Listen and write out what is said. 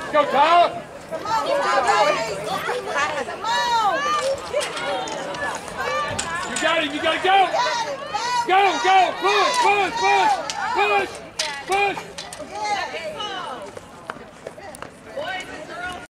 Go, Tyler. Come on, you got it. Come on. You got it. You got to go. Go, go. Push, push, push, push, push.